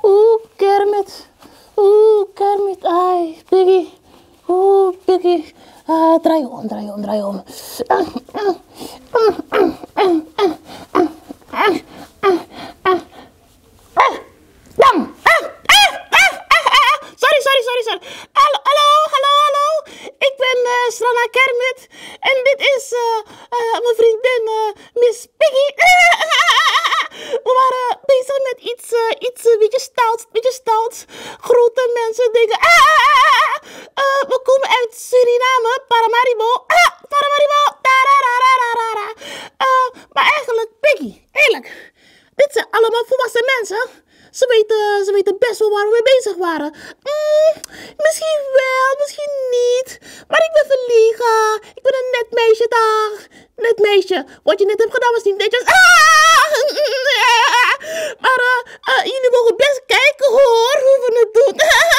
Kermit. Kermit. Ai, Piggy. Piggy. Draai om. Sorry. Hallo. Ik ben Strana Kermit. En dit is mijn vriendin Miss Piggy. We waren bezig met iets een beetje stout. Grote mensen denken. We komen uit Suriname. Paramaribo. Maar eigenlijk, Piggy, eerlijk. Dit zijn allemaal volwassen mensen. Ze weten best wel waar we mee bezig waren. Misschien wel, misschien niet. Maar ik ben verlegen. Ik ben een net meisje, dag. Net meisje. Wat je net hebt gedaan was niet netjes. Maar jullie mogen best kijken, hoor, hoe we het doen.